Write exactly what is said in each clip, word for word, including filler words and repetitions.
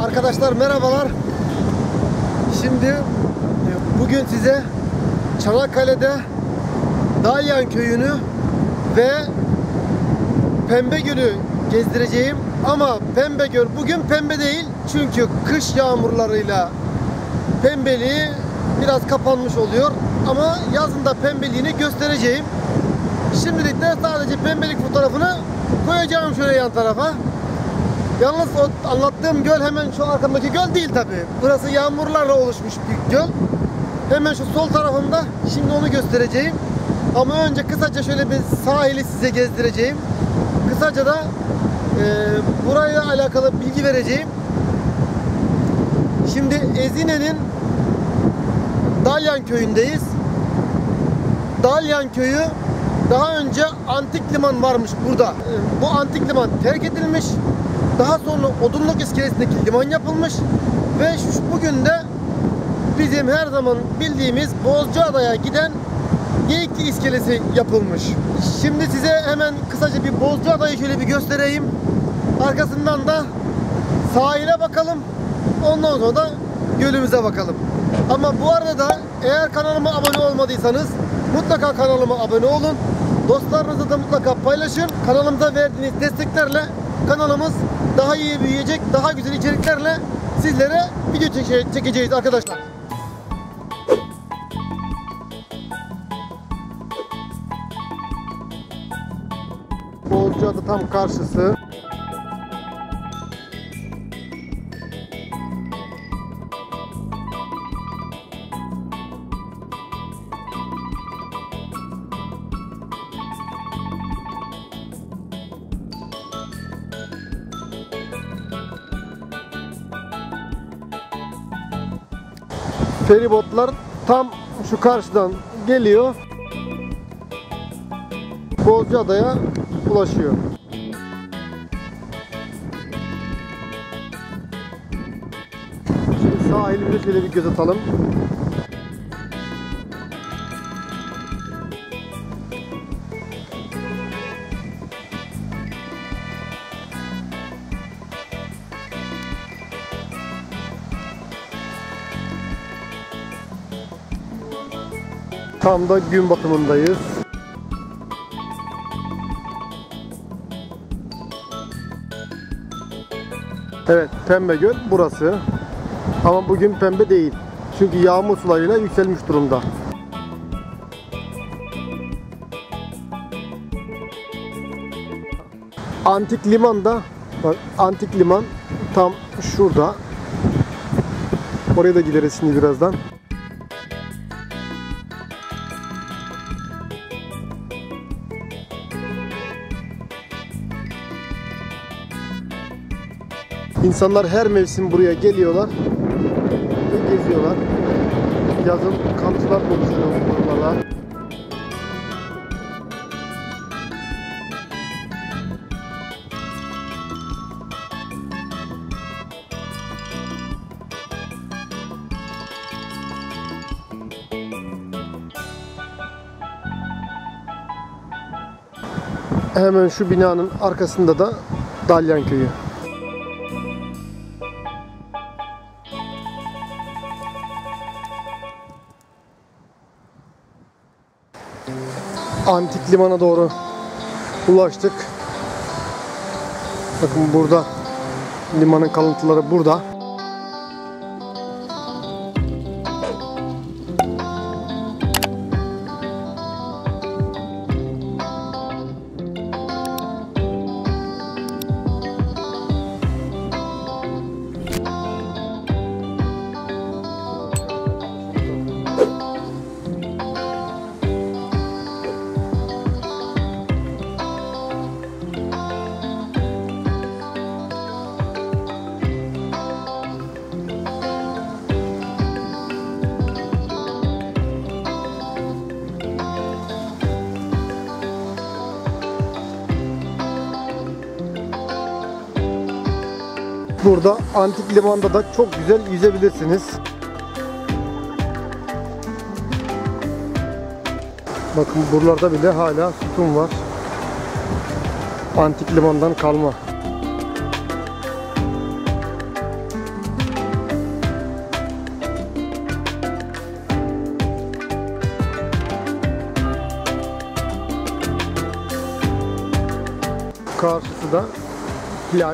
Arkadaşlar merhabalar. Şimdi bugün size Çanakkale'de Dalyan Köyü'nü ve Pembegöl'ü gezdireceğim. Ama Pembegöl bugün pembe değil. Çünkü kış yağmurlarıyla pembeliği biraz kapanmış oluyor. Ama yazında pembeliğini göstereceğim. Şimdilik de sadece pembelik fotoğrafını koyacağım şöyle yan tarafa. Yalnız o anlattığım göl hemen şu arkamdaki göl değil tabi. Burası yağmurlarla oluşmuş bir göl. Hemen şu sol tarafında. Şimdi onu göstereceğim. Ama önce kısaca şöyle bir sahili size gezdireceğim. Kısaca da e, burayla alakalı bilgi vereceğim. Şimdi Ezine'nin Dalyan Köyü'ndeyiz. Dalyan Köyü daha önce antik liman varmış burada. Bu antik liman terk edilmiş. Daha sonra Odunluk iskelesindeki liman yapılmış. Ve şu, bugün de bizim her zaman bildiğimiz Bozcaada'ya giden Geyikli iskelesi yapılmış. Şimdi size hemen kısaca bir Bozcaada'yı şöyle bir göstereyim. Arkasından da sahile bakalım. Ondan sonra da gölümüze bakalım. Ama bu arada da eğer kanalıma abone olmadıysanız mutlaka kanalıma abone olun. Dostlarınızla da mutlaka paylaşın. Kanalımıza verdiğiniz desteklerle kanalımız daha iyi büyüyecek, daha güzel içeriklerle sizlere video çekeceğiz arkadaşlar. Bozcaada tam karşısı. Feribotlar tam şu karşıdan geliyor. Bozcaada'ya ulaşıyor. Şimdi sahilimize şöyle bir göz atalım. Tam da gün batımındayız. Evet, Pembegöl burası. Ama bugün pembe değil. Çünkü yağmur sularıyla yükselmiş durumda. Antik liman da, bak, antik liman tam şurada. Oraya da gideriz şimdi birazdan. İnsanlar her mevsim buraya geliyorlar ve geziyorlar. Yazın kampçılar oluşuyor buralara. Hemen şu binanın arkasında da Dalyan Köyü. Antik limana doğru ulaştık. Bakın burada limanın kalıntıları burada. Burada antik limanda da çok güzel yüzebilirsiniz. Bakın buralarda bile hala sütun var. Antik limandan kalma. Karşısı da plaj.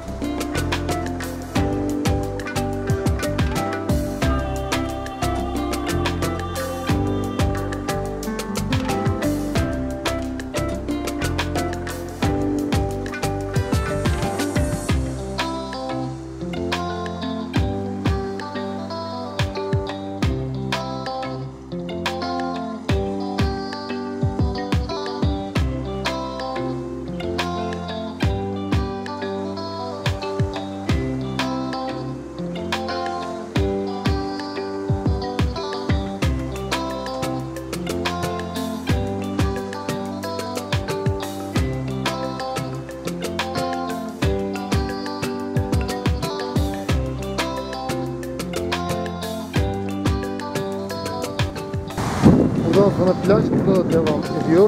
Buradan sonra plaj burada da devam ediyor.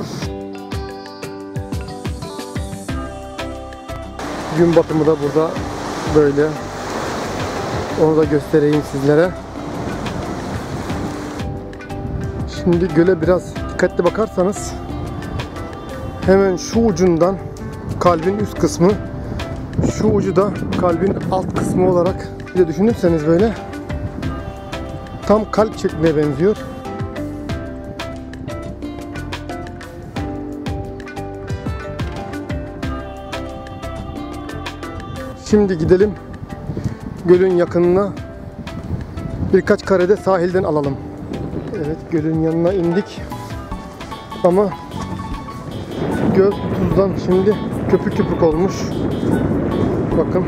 Gün batımı da burada böyle. Onu da göstereyim sizlere. Şimdi göle biraz dikkatli bakarsanız hemen şu ucundan kalbin üst kısmı, şu ucu da kalbin alt kısmı olarak bir de düşünürseniz böyle tam kalp şekline benziyor. Şimdi gidelim gölün yakınına, birkaç karede sahilden alalım. Evet, gölün yanına indik ama göl tuzdan şimdi köpük köpük olmuş. Bakın.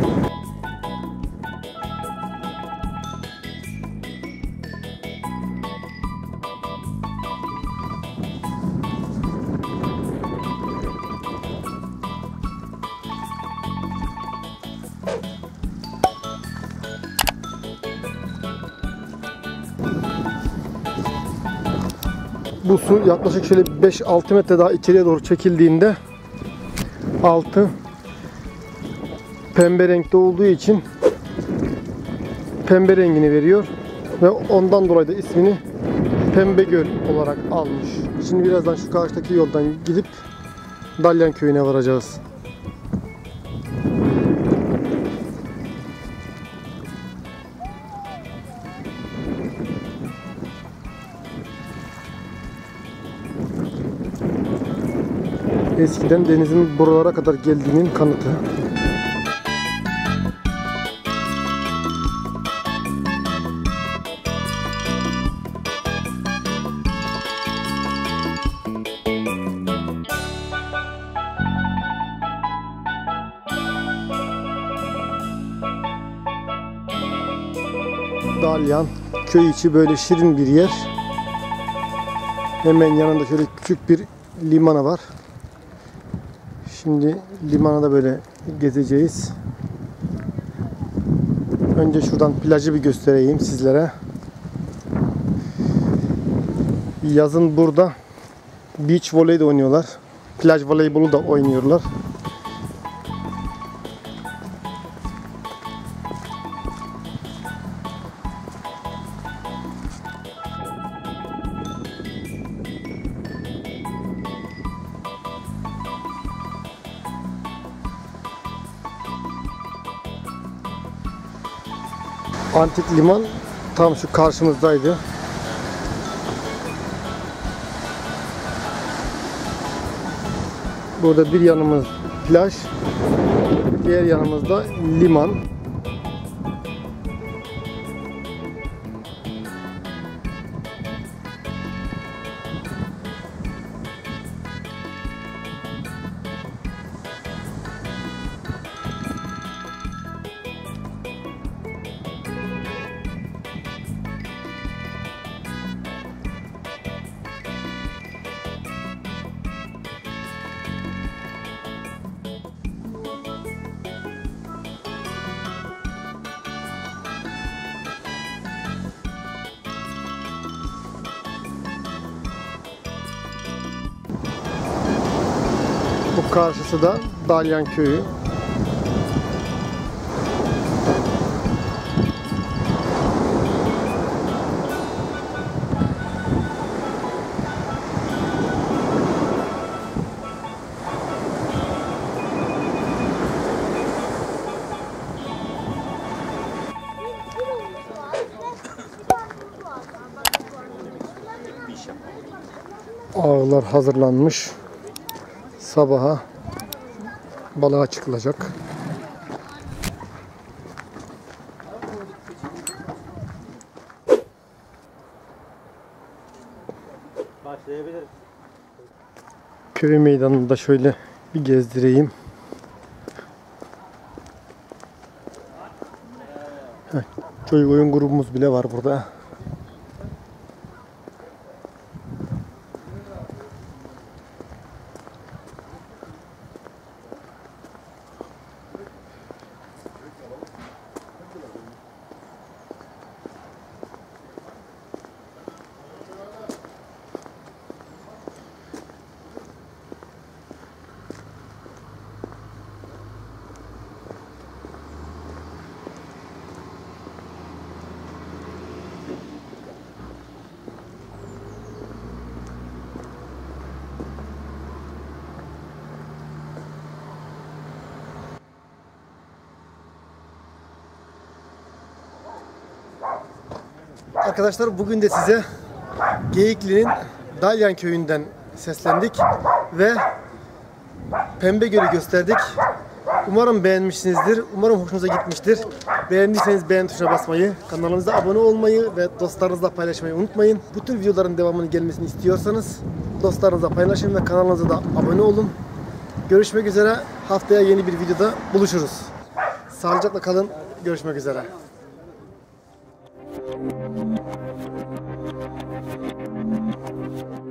Bu su yaklaşık şöyle beş altı metre daha içeriye doğru çekildiğinde altı pembe renkte olduğu için pembe rengini veriyor ve ondan dolayı da ismini Pembe Göl olarak almış. Şimdi birazdan şu karşıdaki yoldan gidip Dalyan köyüne varacağız. Eskiden denizin buralara kadar geldiğinin kanıtı. Dalyan köy içi böyle şirin bir yer. Hemen yanında şöyle küçük bir limana var. Şimdi limana da böyle gezeceğiz. Önce şuradan plajı bir göstereyim sizlere. Yazın burada beach volley de oynuyorlar. Plaj voleybolu da oynuyorlar. Antik liman tam şu karşımızdaydı. Burada bir yanımız plaj, diğer yanımızda liman. Bu karşısı da Dalyan köyü. Ağlar hazırlanmış. Sabaha balığa çıkılacak. Başlayabiliriz. Köy meydanını da şöyle bir gezdireyim. Heh, çocuk oyun grubumuz bile var burada. Arkadaşlar bugün de size Geyikli'nin Dalyan köyünden seslendik ve Pembe Gölü gösterdik. Umarım beğenmişsinizdir. Umarım hoşunuza gitmiştir. Beğendiyseniz beğen tuşuna basmayı, kanalımıza abone olmayı ve dostlarınızla paylaşmayı unutmayın. Bu tür videoların devamının gelmesini istiyorsanız dostlarınızla paylaşın ve kanalımıza da abone olun. Görüşmek üzere. Haftaya yeni bir videoda buluşuruz. Sağlıcakla kalın. Görüşmek üzere. Thank you.